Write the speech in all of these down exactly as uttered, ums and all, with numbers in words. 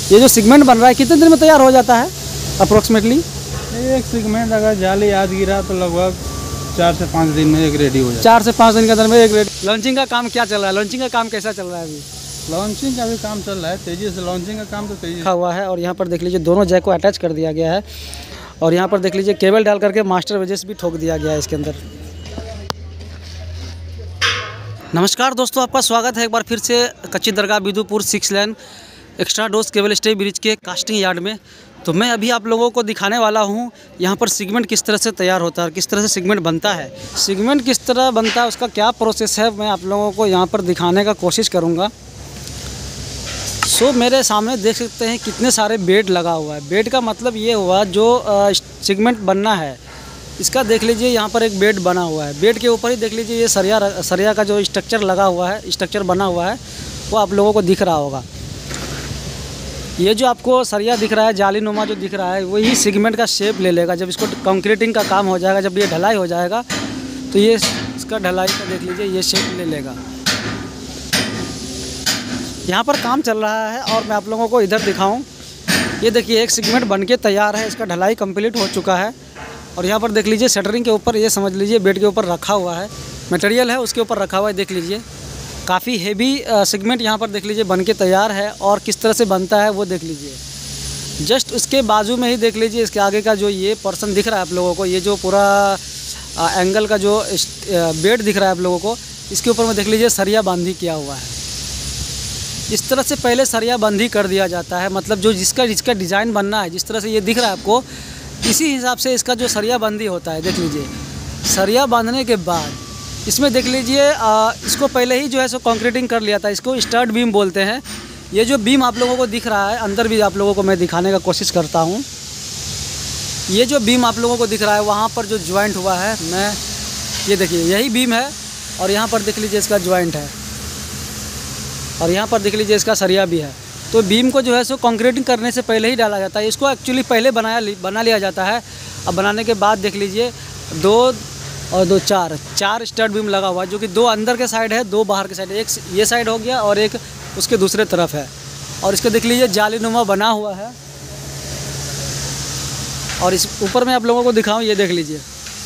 ये जो सेगमेंट बन रहा है कितने दिन में तैयार हो जाता है अप्रोक्सीमेटली? एक सेगमेंट अगर जाली आज गिरा तो लगभग चार से पाँच दिन में एक रेडी हो जाए। चार से पाँच दिन के अंदर में एक रेडी। लॉन्चिंग का काम क्या चल रहा है? लॉन्चिंग का काम कैसा चल रहा है अभी? लॉन्चिंग का भी काम चल रहा है तेज़ी से। लॉन्चिंग का काम तो तेज़ी रखा हुआ है और यहाँ पर देख लीजिए दोनों जैक को अटैच कर दिया गया है और यहाँ पर देख लीजिए केबल डाल करके मास्टर वेजेस भी ठोक दिया गया है इसके अंदर। नमस्कार दोस्तों, आपका स्वागत है एक बार फिर से Kachchi Dargah Bidupur six lane extradosed cable stay bridge के कास्टिंग यार्ड में। तो मैं अभी आप लोगों को दिखाने वाला हूँ यहाँ पर सेगमेंट किस तरह से तैयार होता है, किस तरह से सेगमेंट बनता है। सेगमेंट किस तरह बनता है, उसका क्या प्रोसेस है, मैं आप लोगों को यहाँ पर दिखाने का कोशिश करूँगा। सो मेरे सामने देख सकते हैं कितने सारे बेड लगा हुआ है। बेड का मतलब ये हुआ जो सेगमेंट बनना है इसका देख लीजिए यहाँ पर एक बेड बना हुआ है। बेड के ऊपर ही देख लीजिए ये सरिया सरिया का जो स्ट्रक्चर लगा हुआ है, स्ट्रक्चर बना हुआ है वो आप लोगों को दिख रहा होगा। ये जो आपको सरिया दिख रहा है, जाली नुमा जो दिख रहा है, वही सेगमेंट का शेप ले लेगा। जब इसको कंक्रीटिंग का काम हो जाएगा, जब ये ढलाई हो जाएगा तो ये इसका ढलाई का देख लीजिए ये शेप ले लेगा। यहाँ पर काम चल रहा है और मैं आप लोगों को इधर दिखाऊं। ये देखिए एक सेगमेंट बनके तैयार है, इसका ढलाई कंप्लीट हो चुका है और यहाँ पर देख लीजिए शटरिंग के ऊपर ये समझ लीजिए बेड के ऊपर रखा हुआ है, मटेरियल है उसके ऊपर रखा हुआ है। देख लीजिए काफ़ी हेवी सेगमेंट यहाँ पर देख लीजिए बनके तैयार है और किस तरह से बनता है वो देख लीजिए। जस्ट उसके बाजू में ही देख लीजिए इसके आगे का जो ये पर्सन दिख रहा है आप लोगों को, ये जो पूरा आ, एंगल का जो बेड दिख रहा है आप लोगों को, इसके ऊपर में देख लीजिए सरिया बांधी किया हुआ है। इस तरह से पहले सरिया बंदी कर दिया जाता है, मतलब जो जिसका जिसका डिज़ाइन बनना है, जिस तरह से ये दिख रहा है आपको, इसी हिसाब से इसका जो सरिया बंदी होता है। देख लीजिए सरिया बांधने के बाद इसमें देख लीजिए इसको पहले ही जो है सो कंक्रीटिंग कर लिया था। इसको स्टर्ड बीम बोलते हैं। ये जो बीम आप लोगों को दिख रहा है, अंदर भी आप लोगों को मैं दिखाने का कोशिश करता हूँ। ये जो बीम आप लोगों को दिख रहा है वहाँ पर जो ज्वाइंट हुआ है, मैं ये देखिए यही बीम है और यहाँ पर देख लीजिए इसका ज्वाइंट है और यहाँ पर देख लीजिए इसका सरिया भी है। तो बीम को जो है सो कंक्रीटिंग करने से पहले ही डाला जाता है। इसको एक्चुअली पहले बनाया बना लिया जाता है। अब बनाने के बाद देख लीजिए दो और दो चार चार स्टड बीम लगा हुआ है, जो कि दो अंदर के साइड है, दो बाहर के साइड है। एक ये साइड हो गया और एक उसके दूसरे तरफ है और इसको देख लीजिए जाली नुमा बना हुआ है। और इस ऊपर में आप लोगों को दिखाऊं, ये देख लीजिए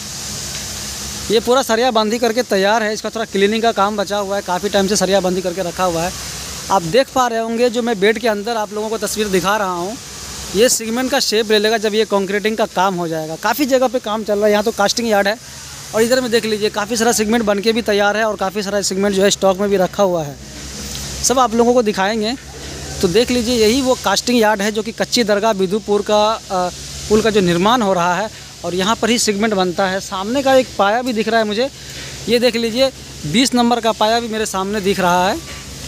ये पूरा सरिया बंदी करके तैयार है। इसका थोड़ा क्लीनिंग का काम बचा हुआ है, काफ़ी टाइम से सरिया बंदी करके रखा हुआ है। आप देख पा रहे होंगे जो मैं बेड के अंदर आप लोगों को तस्वीर दिखा रहा हूँ, ये सेगमेंट का शेप ले लेगा जब ये कंक्रीटिंग का काम हो जाएगा। काफ़ी जगह पे काम चल रहा है, यहाँ तो कास्टिंग यार्ड है और इधर में देख लीजिए काफ़ी सारा सेगमेंट बन के भी तैयार है और काफ़ी सारा सेगमेंट जो है स्टॉक में भी रखा हुआ है। सब आप लोगों को दिखाएँगे। तो देख लीजिए यही वो कास्टिंग यार्ड है जो कि कच्ची दरगाह बिदुपुर का पुल का जो निर्माण हो रहा है और यहाँ पर ही सेगमेंट बनता है। सामने का एक पाया भी दिख रहा है मुझे, ये देख लीजिए बीस नंबर का पाया भी मेरे सामने दिख रहा है।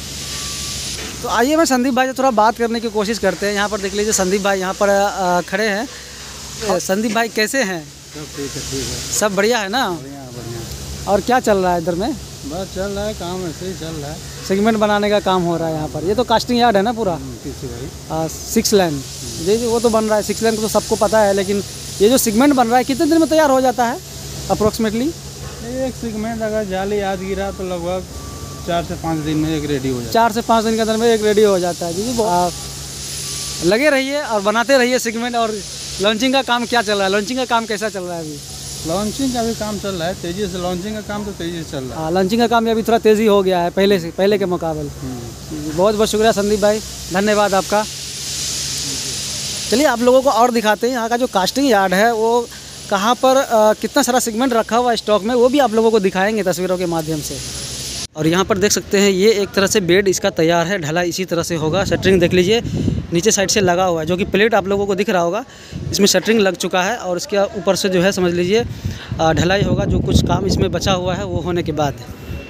तो आइए मैं संदीप भाई से थोड़ा बात करने की कोशिश करते हैं। यहाँ पर देख लीजिए संदीप भाई यहाँ पर खड़े हैं। संदीप भाई कैसे हैं? सब ठीक है, ठीक है, सब बढ़िया है ना? बढ़िया बढ़िया। और क्या चल रहा है इधर में? बस चल रहा है काम, ऐसे ही चल रहा है। सेगमेंट बनाने का काम हो रहा है यहाँ पर। ये तो कास्टिंग यार्ड है ना पूरा भाई? सिक्स लाइन जी जी वो तो बन रहा है। सिक्स लाइन को तो सबको पता है, लेकिन ये जो सेगमेंट बन रहा है कितने दिन में तैयार हो जाता है अप्रोक्सीमेटली? एक सेगमेंट अगर जाली आज गिरा तो लगभग चार से पाँच दिन में एक रेडी हो जाता है। चार से पाँच दिन के अंदर में एक रेडी हो जाता है। जी जी आप लगे रहिए और बनाते रहिए सेगमेंट। और लॉन्चिंग का काम क्या चल रहा है? लॉन्चिंग का काम कैसा चल रहा है अभी? लॉन्चिंग का भी काम चल रहा है तेज़ी से। लॉन्चिंग का काम तो तेज़ी से चल रहा है। हाँ, लॉन्चिंग का काम अभी थोड़ा तेज़ी हो गया है पहले से, पहले के मुकाबले। बहुत बहुत शुक्रिया संदीप भाई, धन्यवाद आपका। चलिए आप लोगों को और दिखाते हैं यहाँ का जो कास्टिंग यार्ड है वो कहाँ पर आ, कितना सारा सेगमेंट रखा हुआ है स्टॉक में, वो भी आप लोगों को दिखाएंगे तस्वीरों के माध्यम से। और यहाँ पर देख सकते हैं ये एक तरह से बेड इसका तैयार है, ढला इसी तरह से होगा। शटरिंग देख लीजिए नीचे साइड से लगा हुआ है, जो कि प्लेट आप लोगों को दिख रहा होगा, इसमें शटरिंग लग चुका है और इसके ऊपर से जो है समझ लीजिए ढलाई होगा। जो कुछ काम इसमें बचा हुआ है वो होने के बाद।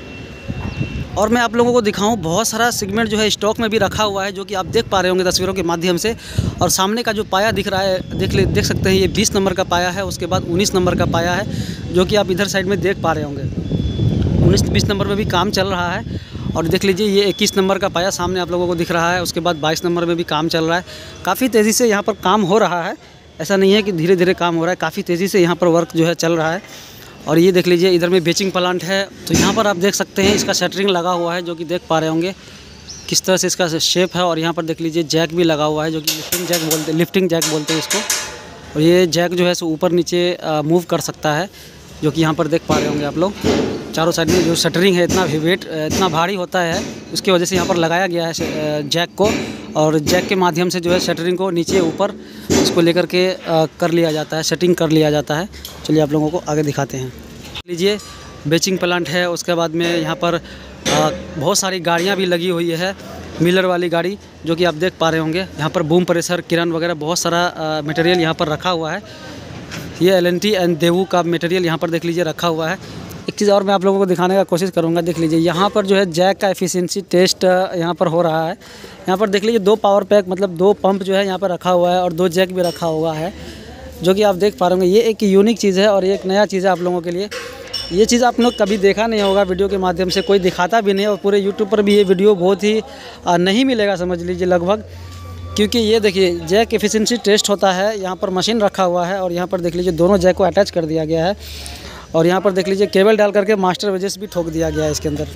और मैं आप लोगों को दिखाऊं, बहुत सारा सेगमेंट जो है स्टॉक में भी रखा हुआ है, जो कि आप देख पा रहे होंगे तस्वीरों के माध्यम से। और सामने का जो पाया दिख रहा है, देख ले देख सकते हैं ये बीस नंबर का पाया है, उसके बाद उन्नीस नंबर का पाया है, जो कि आप इधर साइड में देख पा रहे होंगे। उन्नीस बीस नंबर में भी काम चल रहा है। और देख लीजिए ये इक्कीस नंबर का पाया सामने आप लोगों को दिख रहा है, उसके बाद बाईस नंबर में भी काम चल रहा है। काफ़ी तेज़ी से यहाँ पर काम हो रहा है, ऐसा नहीं है कि धीरे धीरे काम हो रहा है, काफ़ी तेज़ी से यहाँ पर वर्क जो है चल रहा है। और ये देख लीजिए इधर में बेचिंग प्लांट है, तो यहाँ पर आप देख सकते हैं इसका शटरिंग लगा हुआ है, जो कि देख पा रहे होंगे किस तरह से इसका शेप है। और यहाँ पर देख लीजिए जैक भी लगा हुआ है, जो कि लिफ्टिंग जैक बोलते लिफ्टिंग जैक बोलते हैं इसको। और ये जैक जो है सो ऊपर नीचे मूव कर सकता है, जो कि यहाँ पर देख पा रहे होंगे आप लोग। चारों साइड में जो शटरिंग है इतना वेट इतना भारी होता है, उसकी वजह से यहाँ पर लगाया गया है जैक को। और जैक के माध्यम से जो है शटरिंग को नीचे ऊपर इसको लेकर के कर लिया जाता है, सेटिंग कर लिया जाता है। चलिए आप लोगों को आगे दिखाते हैं। लीजिए बेचिंग प्लांट है, उसके बाद में यहाँ पर बहुत सारी गाड़ियाँ भी लगी हुई है, मिलर वाली गाड़ी, जो कि आप देख पा रहे होंगे। यहाँ पर बूम प्रेशर, किरण वगैरह बहुत सारा मटेरियल यहाँ पर रखा हुआ है। ये L N T and Daewoo का मटेरियल यहाँ पर देख लीजिए रखा हुआ है। एक चीज़ और मैं आप लोगों को दिखाने का कोशिश करूँगा। देख लीजिए यहाँ पर जो है जैक का एफिशिएंसी टेस्ट यहाँ पर हो रहा है। यहाँ पर देख लीजिए दो पावर पैक मतलब दो पंप जो है यहाँ पर रखा हुआ है और दो जैक भी रखा हुआ है, जो कि आप देख पा रहे होंगे। ये एक यूनिक चीज़ है और ये एक नया चीज़ है आप लोगों के लिए। ये चीज़ आप लोग कभी देखा नहीं होगा वीडियो के माध्यम से, कोई दिखाता भी नहीं। और पूरे यूट्यूब पर भी ये वीडियो बहुत ही नहीं मिलेगा समझ लीजिए लगभग, क्योंकि ये देखिए जैक एफिशिएंसी टेस्ट होता है। यहाँ पर मशीन रखा हुआ है और यहाँ पर देख लीजिए दोनों जैक को अटैच कर दिया गया है। और यहाँ पर देख लीजिए केबल डाल करके मास्टर वेजेस भी ठोक दिया गया है इसके अंदर।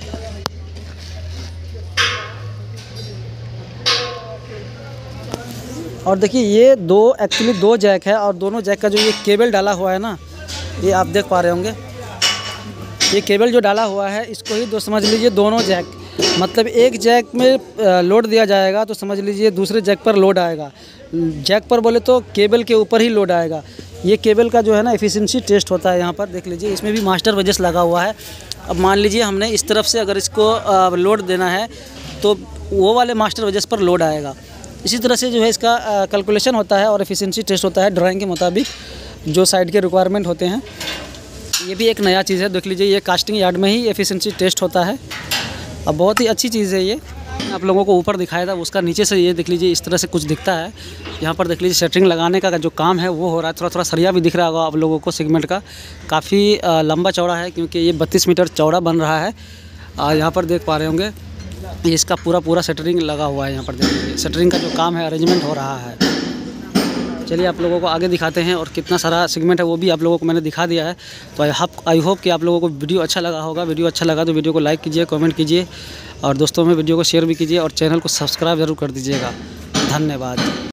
और देखिए ये दो एक्चुअली दो जैक है, और दोनों जैक का जो ये केबल डाला हुआ है ना, ये आप देख पा रहे होंगे। ये केबल जो डाला हुआ है इसको ही दो समझ लीजिए दोनों जैक, मतलब एक जैक में लोड दिया जाएगा तो समझ लीजिए दूसरे जैक पर लोड आएगा। जैक पर बोले तो केबल के ऊपर ही लोड आएगा। ये केबल का जो है ना एफिशिएंसी टेस्ट होता है। यहाँ पर देख लीजिए इसमें भी मास्टर वेजेस लगा हुआ है। अब मान लीजिए हमने इस तरफ से अगर इसको लोड देना है तो वो वाले मास्टर वेजेस पर लोड आएगा। इसी तरह से जो है इसका कैलकुलेशन होता है और एफिशिएंसी टेस्ट होता है ड्राइंग के मुताबिक जो साइड के रिक्वायरमेंट होते हैं। ये भी एक नया चीज़ है। देख लीजिए ये कास्टिंग यार्ड में ही एफिशिएंसी टेस्ट होता है। अब बहुत ही अच्छी चीज़ है ये। आप लोगों को ऊपर दिखाया था, उसका नीचे से ये देख लीजिए इस तरह से कुछ दिखता है। यहाँ पर देख लीजिए शटरिंग लगाने का जो काम है वो हो रहा है। थोड़ा थोड़ा सरिया भी दिख रहा होगा आप लोगों को सीमेंट का, काफ़ी लंबा चौड़ा है क्योंकि ये बत्तीस मीटर चौड़ा बन रहा है। यहाँ पर देख पा रहे होंगे ये इसका पूरा पूरा शटरिंग लगा हुआ है। यहाँ पर देख लीजिए शटरिंग का जो काम है अरेंजमेंट हो रहा है। चलिए आप लोगों को आगे दिखाते हैं, और कितना सारा सेगमेंट है वो भी आप लोगों को मैंने दिखा दिया है। तो आई होप आई होप कि आप लोगों को वीडियो अच्छा लगा होगा। वीडियो अच्छा लगा तो वीडियो को लाइक कीजिए, कमेंट कीजिए, और दोस्तों में वीडियो को शेयर भी कीजिए, और चैनल को सब्सक्राइब जरूर कर दीजिएगा। धन्यवाद।